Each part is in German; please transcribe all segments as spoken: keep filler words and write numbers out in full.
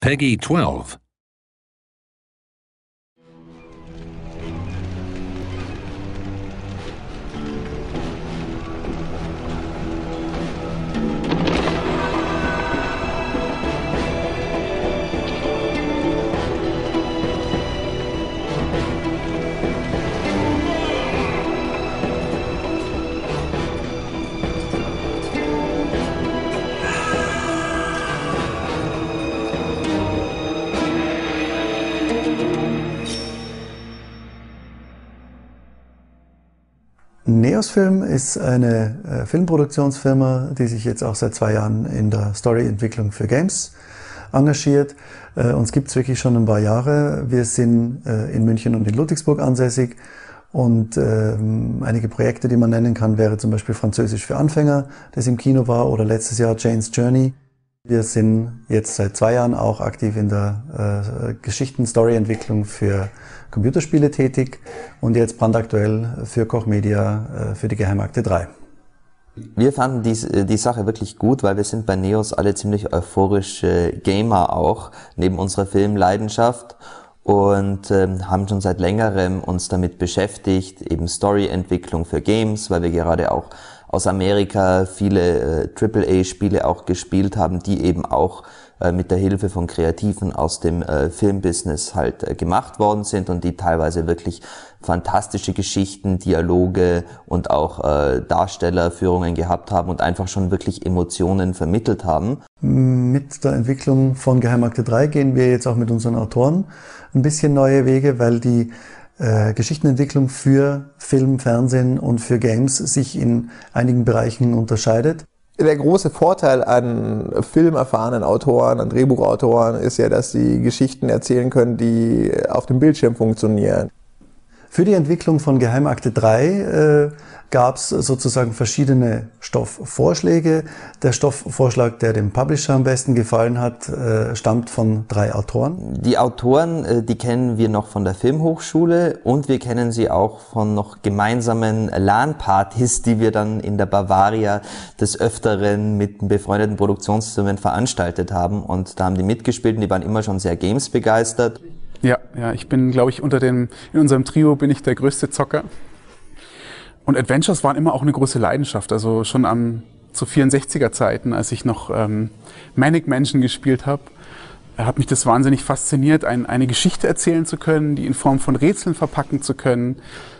Peggy twelve. Neos-Film ist eine äh, Filmproduktionsfirma, die sich jetzt auch seit zwei Jahren in der Storyentwicklung für Games engagiert. Äh, uns gibt es wirklich schon ein paar Jahre. Wir sind äh, in München und in Ludwigsburg ansässig und äh, einige Projekte, die man nennen kann, wäre zum Beispiel Französisch für Anfänger, das im Kino war, oder letztes Jahr Jane's Journey. Wir sind jetzt seit zwei Jahren auch aktiv in der äh, Geschichten-Story-Entwicklung für Computerspiele tätig und jetzt brandaktuell für Koch Media äh, für die Geheimakte drei. Wir fanden die, die Sache wirklich gut, weil wir sind bei Neos alle ziemlich euphorische Gamer auch, neben unserer Filmleidenschaft, und ähm, haben schon seit längerem uns damit beschäftigt, eben Story-Entwicklung für Games, weil wir gerade auch aus Amerika viele äh, Triple A Spiele auch gespielt haben, die eben auch äh, mit der Hilfe von Kreativen aus dem äh, Filmbusiness halt äh, gemacht worden sind und die teilweise wirklich fantastische Geschichten, Dialoge und auch äh, Darstellerführungen gehabt haben und einfach schon wirklich Emotionen vermittelt haben. Mit der Entwicklung von Geheimakte drei gehen wir jetzt auch mit unseren Autoren ein bisschen neue Wege, weil die Äh, Geschichtenentwicklung für Film, Fernsehen und für Games sich in einigen Bereichen unterscheidet. Der große Vorteil an filmerfahrenen Autoren, an Drehbuchautoren ist ja, dass sie Geschichten erzählen können, die auf dem Bildschirm funktionieren. Für die Entwicklung von Geheimakte drei äh, gab es sozusagen verschiedene Stoffvorschläge. Der Stoffvorschlag, der dem Publisher am besten gefallen hat, äh, stammt von drei Autoren. Die Autoren, äh, die kennen wir noch von der Filmhochschule und wir kennen sie auch von noch gemeinsamen LAN-Partys, die wir dann in der Bavaria des Öfteren mit befreundeten Produktionsfirmen veranstaltet haben, und da haben die mitgespielt und die waren immer schon sehr Games begeistert. Ja, ja, ich bin, glaube ich, unter dem, in unserem Trio bin ich der größte Zocker. Und Adventures waren immer auch eine große Leidenschaft. Also schon am, zu vierundsechziger Zeiten, als ich noch ähm, Manic Mansion gespielt habe, hat mich das wahnsinnig fasziniert, ein, eine Geschichte erzählen zu können, die in Form von Rätseln verpacken zu können,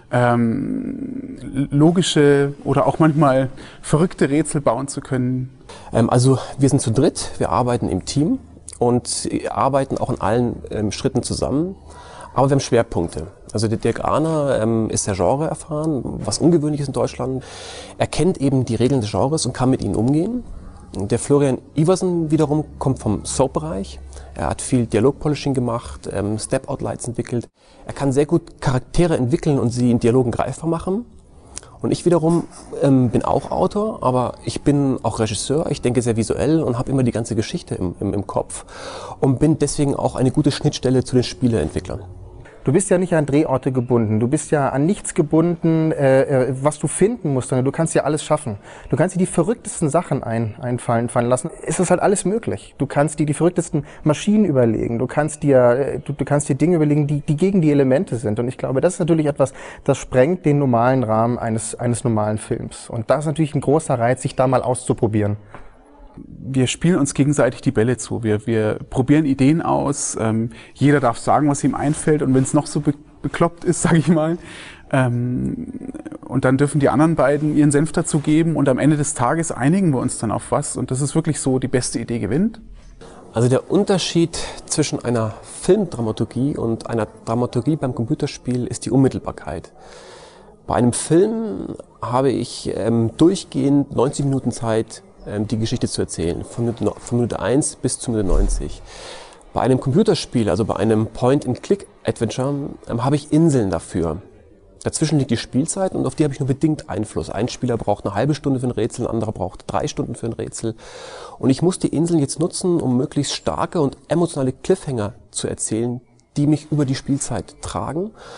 ähm, logische oder auch manchmal verrückte Rätsel bauen zu können. Ähm, also wir sind zu dritt, wir arbeiten im Team und arbeiten auch in allen ähm, Schritten zusammen. Aber wir haben Schwerpunkte. Also der Dirk Ahner ähm, ist sehr Genre erfahren, was ungewöhnlich ist in Deutschland. Er kennt eben die Regeln des Genres und kann mit ihnen umgehen. Der Florian Iversen wiederum kommt vom Soap-Bereich. Er hat viel Dialogpolishing gemacht, ähm, Step-Out-Lights entwickelt. Er kann sehr gut Charaktere entwickeln und sie in Dialogen greifbar machen. Und ich wiederum ähm, bin auch Autor, aber ich bin auch Regisseur. Ich denke sehr visuell und habe immer die ganze Geschichte im, im, im Kopf und bin deswegen auch eine gute Schnittstelle zu den Spieleentwicklern. Du bist ja nicht an Drehorte gebunden, du bist ja an nichts gebunden, äh, was du finden musst, sondern du kannst ja alles schaffen. Du kannst dir die verrücktesten Sachen ein, einfallen fallen lassen. Es ist halt alles möglich. Du kannst dir die verrücktesten Maschinen überlegen, du kannst dir, du, du kannst dir Dinge überlegen, die, die gegen die Elemente sind. Und ich glaube, das ist natürlich etwas, das sprengt den normalen Rahmen eines, eines normalen Films. Und das ist natürlich ein großer Reiz, sich da mal auszuprobieren. Wir spielen uns gegenseitig die Bälle zu. Wir, wir probieren Ideen aus. Ähm, jeder darf sagen, was ihm einfällt. Und wenn es noch so be bekloppt ist, sage ich mal, ähm, und dann dürfen die anderen beiden ihren Senf dazu geben. Und am Ende des Tages einigen wir uns dann auf was. Und das ist wirklich so, die beste Idee gewinnt. Also der Unterschied zwischen einer Filmdramaturgie und einer Dramaturgie beim Computerspiel ist die Unmittelbarkeit. Bei einem Film habe ich ähm, durchgehend neunzig Minuten Zeit, die Geschichte zu erzählen, von Minute, von Minute eins bis zu Minute neunzig. Bei einem Computerspiel, also bei einem Point-and-Click-Adventure, ähm, habe ich Inseln dafür. Dazwischen liegt die Spielzeit und auf die habe ich nur bedingt Einfluss. Ein Spieler braucht eine halbe Stunde für ein Rätsel, ein anderer braucht drei Stunden für ein Rätsel. Und ich muss die Inseln jetzt nutzen, um möglichst starke und emotionale Cliffhanger zu erzählen, die mich über die Spielzeit tragen.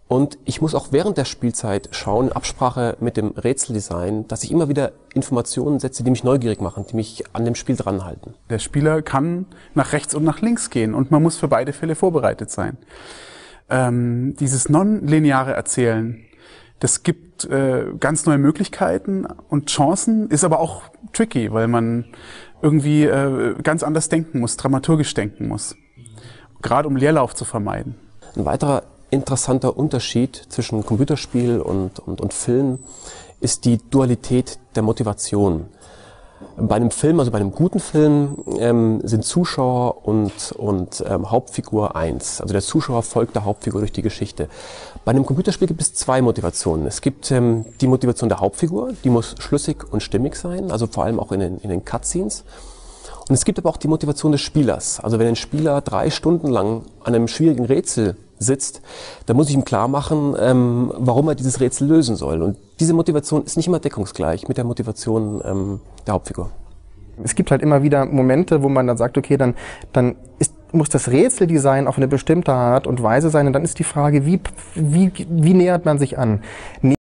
Und ich muss auch während der Spielzeit schauen, in Absprache mit dem Rätseldesign, dass ich immer wieder Informationen setze, die mich neugierig machen, die mich an dem Spiel dranhalten. Der Spieler kann nach rechts und nach links gehen und man muss für beide Fälle vorbereitet sein. Ähm, dieses nonlineare Erzählen, das gibt äh, ganz neue Möglichkeiten und Chancen, ist aber auch tricky, weil man irgendwie äh, ganz anders denken muss, dramaturgisch denken muss. Gerade um Leerlauf zu vermeiden. Ein weiterer interessanter Unterschied zwischen Computerspiel und, und, und Film ist die Dualität der Motivation. Bei einem Film, also bei einem guten Film, ähm, sind Zuschauer und, und ähm, Hauptfigur eins. Also der Zuschauer folgt der Hauptfigur durch die Geschichte. Bei einem Computerspiel gibt es zwei Motivationen. Es gibt ähm, die Motivation der Hauptfigur, die muss schlüssig und stimmig sein, also vor allem auch in den, in den Cutscenes. Und es gibt aber auch die Motivation des Spielers. Also wenn ein Spieler drei Stunden lang an einem schwierigen Rätsel sitzt, dann muss ich ihm klar machen, ähm, warum er dieses Rätsel lösen soll. Und diese Motivation ist nicht immer deckungsgleich mit der Motivation ähm, der Hauptfigur. Es gibt halt immer wieder Momente, wo man dann sagt, okay, dann, dann ist, muss das Rätseldesign auf eine bestimmte Art und Weise sein. Und dann ist die Frage, wie, wie, wie nähert man sich an?